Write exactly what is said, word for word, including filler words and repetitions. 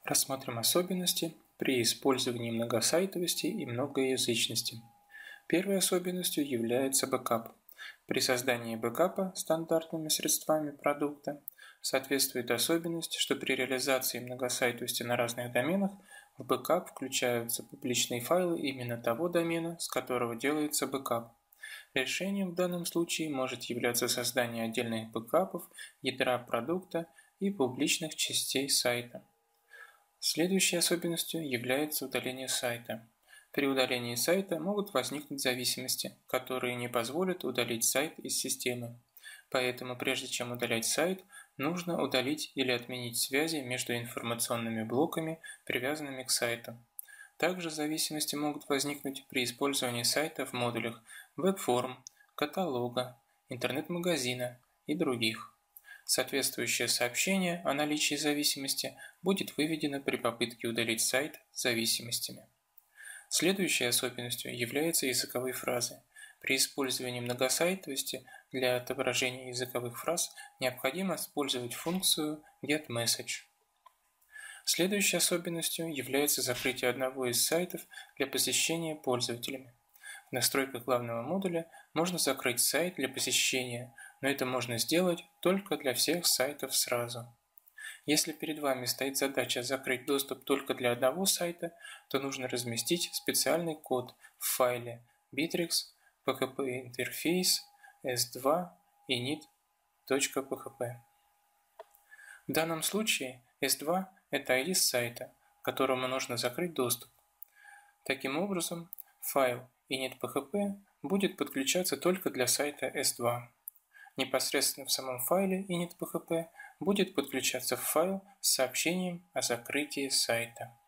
Рассмотрим особенности при использовании многосайтовости и многоязычности. Первой особенностью является бэкап. При создании бэкапа стандартными средствами продукта соответствует особенность, что при реализации многосайтовости на разных доменах в бэкап включаются публичные файлы именно того домена, с которого делается бэкап. Решением в данном случае может являться создание отдельных бэкапов, ядра продукта и публичных частей сайта. Следующей особенностью является удаление сайта. При удалении сайта могут возникнуть зависимости, которые не позволят удалить сайт из системы. Поэтому прежде чем удалять сайт, нужно удалить или отменить связи между информационными блоками, привязанными к сайту. Также зависимости могут возникнуть при использовании сайта в модулях веб-форм, каталога, интернет-магазина и других. Соответствующее сообщение о наличии зависимости будет выведено при попытке удалить сайт с зависимостями. Следующей особенностью являются языковые фразы. При использовании многосайтовости для отображения языковых фраз необходимо использовать функцию getMessage. Следующей особенностью является закрытие одного из сайтов для посещения пользователями. В настройках главного модуля можно закрыть сайт для посещения, но это можно сделать только для всех сайтов сразу. Если перед вами стоит задача закрыть доступ только для одного сайта, то нужно разместить специальный код в файле bittrex php-интерфейс эс два init.php. В данном случае эс два – это ай ди сайта, которому нужно закрыть доступ. Таким образом, файл init.php будет подключаться только для сайта эс два. Непосредственно в самом файле init.php будет подключаться файл с сообщением о закрытии сайта.